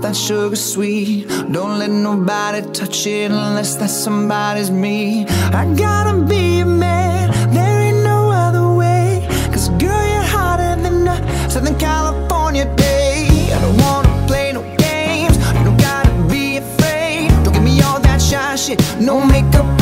that sugar sweet. Don't let nobody touch it unless that somebody's me. I gotta be a man, there ain't no other way. Cause girl, you're hotter than a Southern California day. I don't wanna play no games, you don't gotta be afraid. Don't give me all that shy shit, no makeup